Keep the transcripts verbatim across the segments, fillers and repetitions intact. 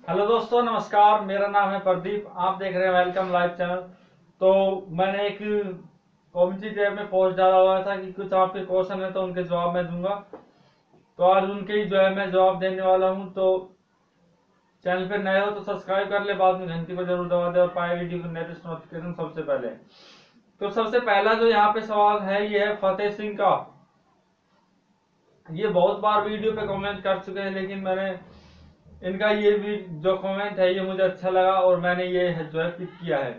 Hello दोस्तों, नमस्कार। मेरा नाम है प्रदीप। आप देख रहे हैं वेलकम लाइव चैनल। तो मैंने एक कम्युनिटी टैब में पोस्ट डाला हुआ था कि कुछ आपके क्वेश्चन है तो उनके जवाब मैं दूंगा। तो आज उनके ही जो है मैं जवाब देने वाला हूं। तो चैनल पे नए हो तो सब्सक्राइब कर ले, बाद में घंटी को जरूर दबा दे और पाए वीडियो की लेटेस्ट नोटिफिकेशन सबसे पहले। तो सबसे पहला जो यहाँ पे सवाल है ये है फतेह सिंह का। ये बहुत बार वीडियो पे कमेंट कर चुके हैं, लेकिन मैंने इनका ये भी जो कमेंट है ये मुझे अच्छा लगा और मैंने ये है जो है पिक किया है।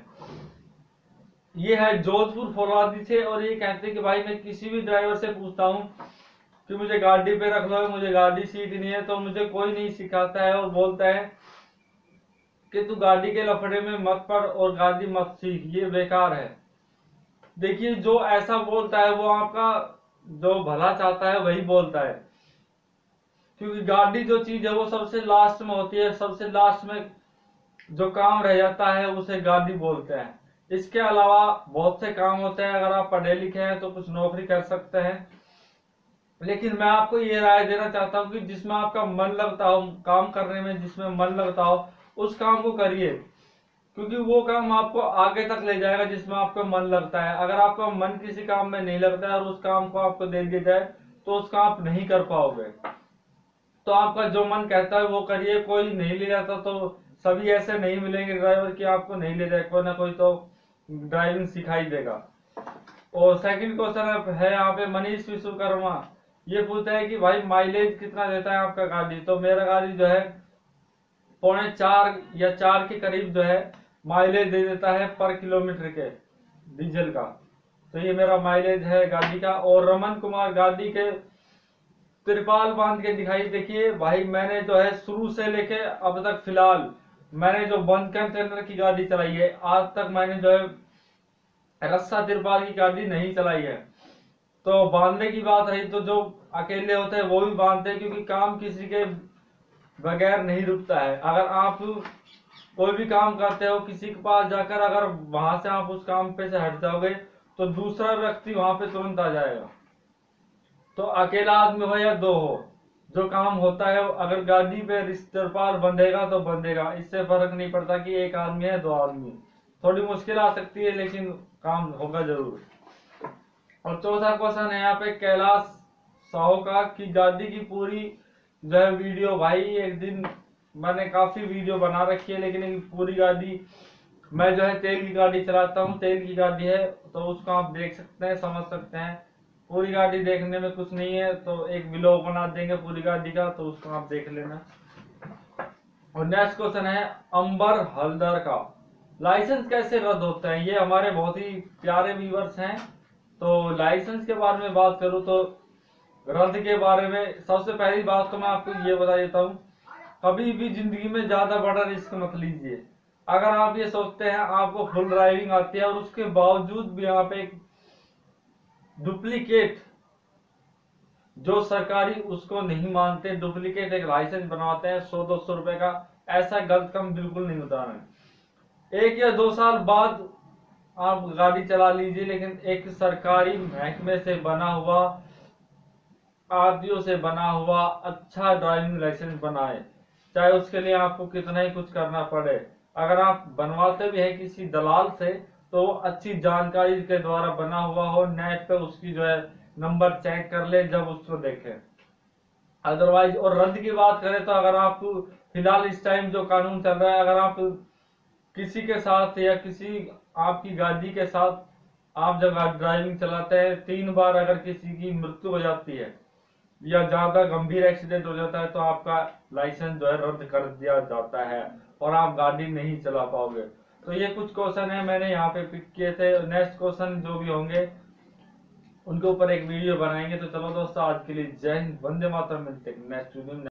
ये है जोधपुर फौलादी से और ये कहते हैं कि भाई मैं किसी भी ड्राइवर से पूछता हूँ कि मुझे गाड़ी पे रख लो, मुझे गाड़ी सीखनी है, तो मुझे कोई नहीं सिखाता है और बोलता है कि तू गाड़ी के लफड़े में मत पड़ और गाड़ी मत सीख, ये बेकार है। देखिए, जो ऐसा बोलता है वो आपका जो भला चाहता है वही बोलता है, क्योंकि गाड़ी जो चीज है वो सबसे लास्ट में होती है। सबसे लास्ट में जो काम रह जाता है उसे गाड़ी बोलते हैं। इसके अलावा बहुत से काम होते हैं। अगर आप पढ़े लिखे हैं तो कुछ नौकरी कर सकते हैं, लेकिन मैं आपको ये राय देना चाहता हूँ कि जिसमें आपका मन लगता हो, काम करने में जिसमें मन लगता हो उस काम को करिए, क्योंकि वो काम आपको आगे तक ले जाएगा जिसमें आपका मन लगता है। अगर आपका मन किसी काम में नहीं लगता है और उस काम को आपको दे दिया जाए तो उस काम आप नहीं कर पाओगे। तो आपका जो मन कहता है वो करिए। कोई नहीं ले जाता तो सभी ऐसे नहीं मिलेंगे ड्राइवर कि आपको नहीं ले जाए, कोई ना कोई तो ड्राइविंग सिखाई देगा। और सेकंड क्वेश्चन है यहाँ पे मनीष विश्वकर्मा। ये पूछते हैं कि भाई माइलेज कितना देता है आपका गाड़ी। तो मेरा गाड़ी जो है पौने चार या चार के करीब जो है माइलेज दे देता है पर किलोमीटर के डीजल का। तो ये मेरा माइलेज है गाड़ी का। और रमन कुमार गाड़ी के तिरपाल बांध के दिखाई। देखिए भाई, मैंने जो है शुरू से लेके अब तक फिलहाल मैंने जो बंद कंटेनर की गाड़ी चलाई है, आज तक मैंने जो है रस्सा तिरपाल की गाड़ी नहीं चलाई है। तो बांधने की बात रही तो जो अकेले होते हैं वो भी बांधते हैं, क्योंकि काम किसी के बगैर नहीं रुकता है। अगर आप कोई भी काम करते हो किसी के पास जाकर, अगर वहां से आप उस काम पे से हट जाओगे तो दूसरा व्यक्ति वहां पे तुरंत आ जाएगा। तो अकेला आदमी हो या दो हो, जो काम होता है अगर गाड़ी पे तिरपाल बंधेगा तो बंधेगा। इससे फर्क नहीं पड़ता कि एक आदमी है दो आदमी। थोड़ी मुश्किल आ सकती है लेकिन काम होगा जरूर। और चौथा क्वेश्चन है यहाँ पे कैलाश साहू का कि गाड़ी की पूरी जो है वीडियो। भाई एक दिन मैंने काफी वीडियो बना रखी है, लेकिन एक पूरी गाड़ी मैं जो है तेल की गाड़ी चलाता हूँ, तेल की गाड़ी है, तो उसको आप देख सकते हैं, समझ सकते हैं। पूरी गाड़ी देखने में कुछ नहीं है, तो एक व्लॉग बना देंगे पूरी गाड़ी का, तो उसको आप देख लेना। और नेक्स्ट क्वेश्चन है अंबर हलदर का, लाइसेंस कैसे रद्द होता है। ये हमारे बहुत ही प्यारे व्यूवर्स हैं। तो लाइसेंस के बारे में बात करूं तो रद्द के बारे में सबसे पहली बात तो मैं आपको ये बता देता हूँ, कभी भी जिंदगी में ज्यादा बड़ा रिस्क मत लीजिए। अगर आप ये सोचते हैं आपको फुल ड्राइविंग आती है और उसके बावजूद भी यहाँ पे एक डुप्लीकेट जो सरकारी उसको नहीं मानते, डुप्लीकेट एक लाइसेंस बनवाते हैं सौ दो सौ रुपए का, ऐसा गलत काम बिल्कुल नहीं होता है। एक या दो साल बाद आप गाड़ी चला लीजिए, लेकिन एक सरकारी महकमे से बना हुआ, आरटीओ से बना हुआ अच्छा ड्राइविंग लाइसेंस बनाए, चाहे उसके लिए आपको कितना ही कुछ करना पड़े। अगर आप बनवाते भी हैं किसी दलाल से तो अच्छी जानकारी के द्वारा बना हुआ हो, नेट पे उसकी जो है नंबर चेक कर ले जब उसको देखें। अदरवाइज और रद्द की बात करें तो अगर आप फिलहाल इस टाइम जो कानून चल रहा है, अगर आप किसी के साथ या किसी आपकी गाड़ी के साथ आप जब ड्राइविंग चलाते हैं तीन बार अगर किसी की मृत्यु हो जाती है या ज्यादा गंभीर एक्सीडेंट हो जाता है तो आपका लाइसेंस जो है रद्द कर दिया जाता है और आप गाड़ी नहीं चला पाओगे। तो ये कुछ क्वेश्चन है मैंने यहाँ पे पिक किए थे। नेक्स्ट क्वेश्चन जो भी होंगे उनके ऊपर एक वीडियो बनाएंगे। तो चलो दोस्तों, आज के लिए जय हिंद, वंदे मातरम। मिलते हैं नेक्स्ट वीडियो में।